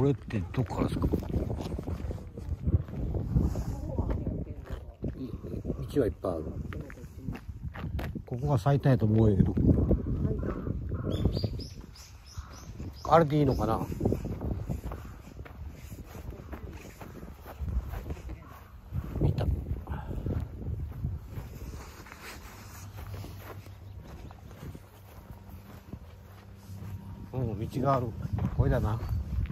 これってどこからですか？道はいっぱいある。ここが最短やと思うけど、あれでいいのかな。見た。うん、道がある。これだな。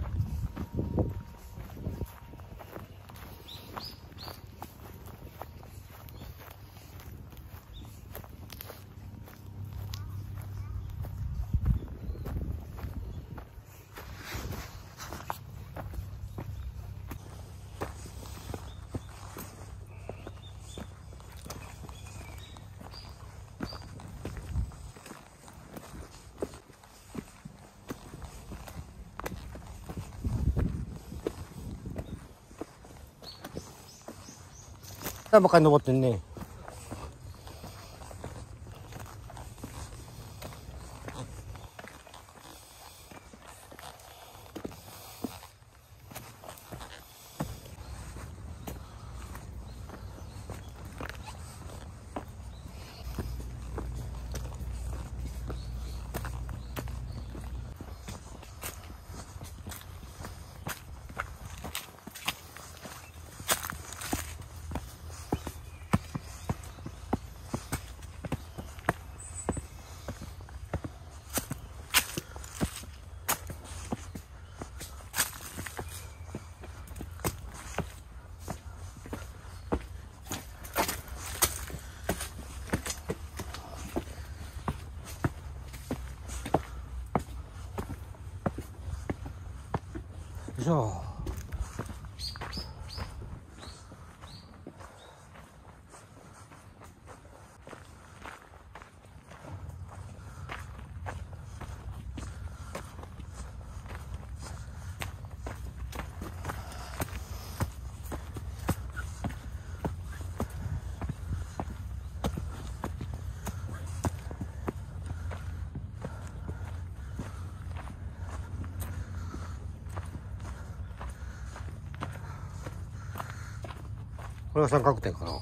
ばっかり登ってんね。じゃあこれが三角点かな。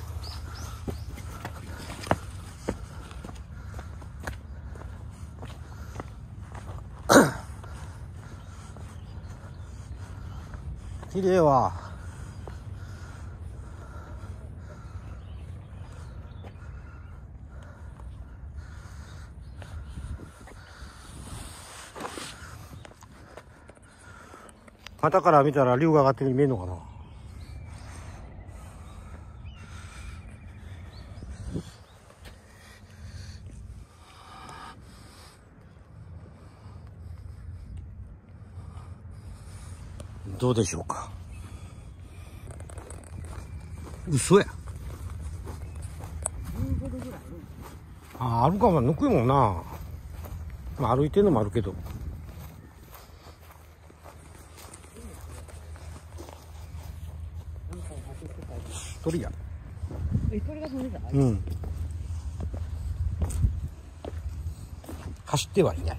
綺麗は肩から見たら竜が上がってるように見えるのかな。どうでしょうか。嘘や。あるかも。ぬくいもんな。まあ、歩いてるのもあるけど。鳥や。 鳥が飛んでた。 うん。走ってはいない。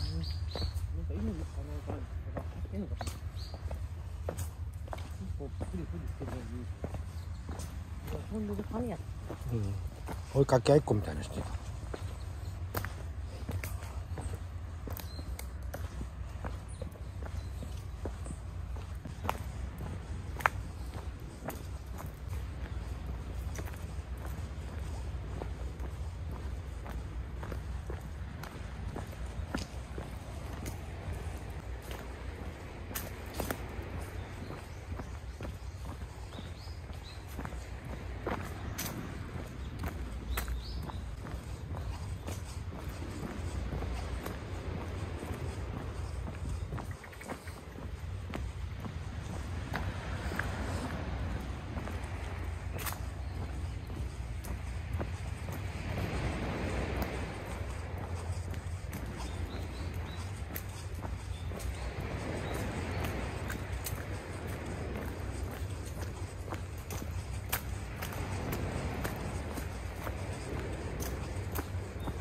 追いかけ合いっこみたいなしてた。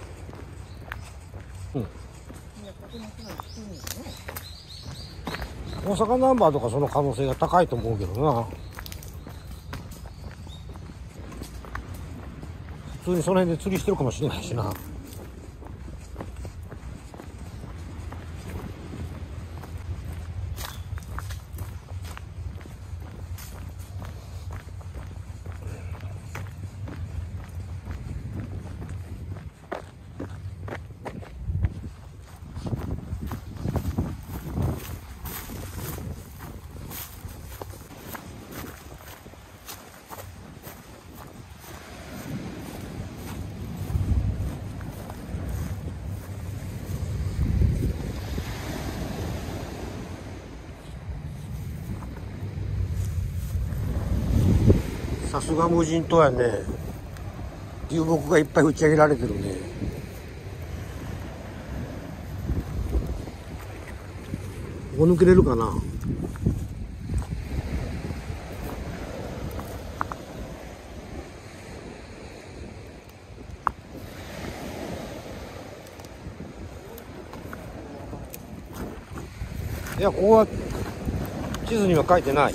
うん。 大阪ナンバーとかその可能性が高いと思うけどな。普通にその辺で釣りしてるかもしれないしな。さすが無人島やね。流木がいっぱい打ち上げられてるね。ここ抜けれるかな。いや、ここは地図には書いてない。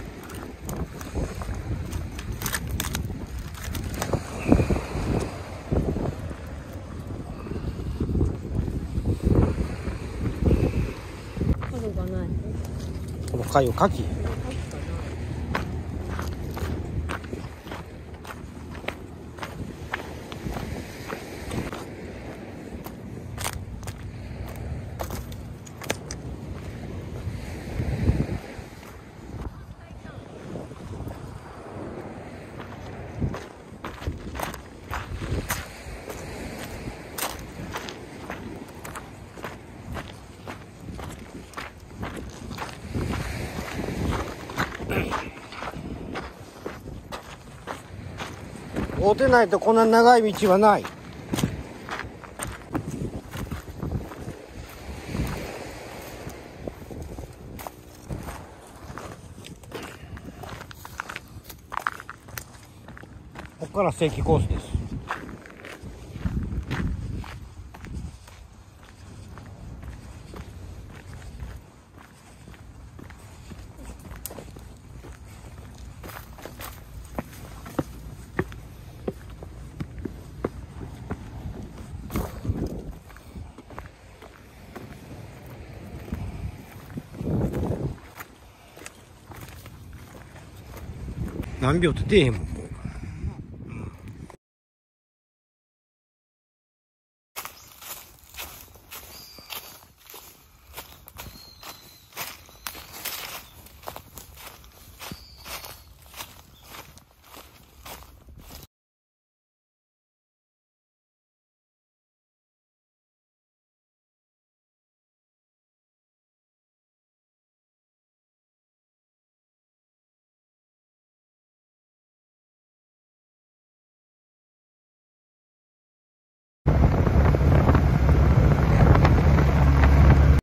角がない。 この貝を牡蠣。会うてないとこんな長い道はない。ここから正規コースです。何秒って出えへんもん。